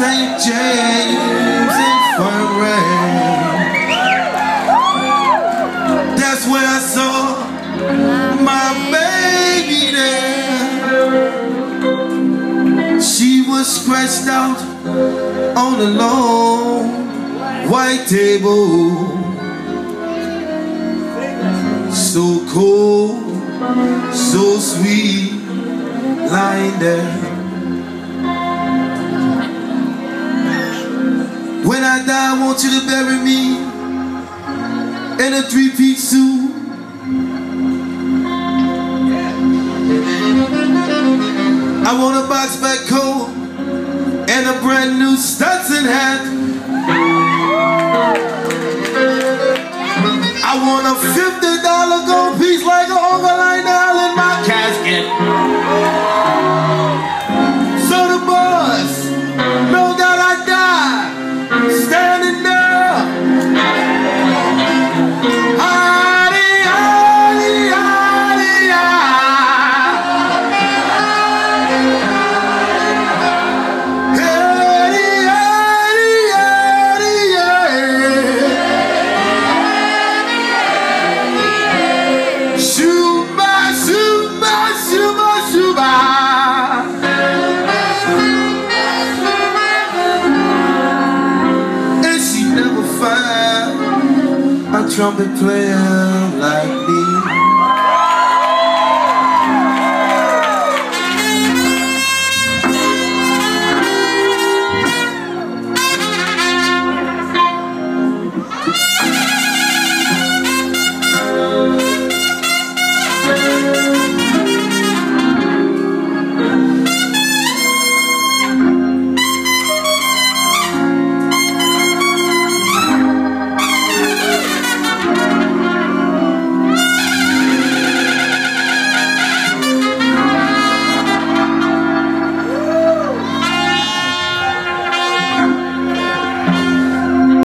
St. James and Fern. That's where I saw my baby there. She was scratched out on a long white table, so cold, so sweet, lying there. When I die, I want you to bury me in a three-piece suit. I want a box back coat and a brand new Stetson hat. I want a $50 gold piece like a overline nail in my casket, so the boys know that I died standing there. Trumpet player like me.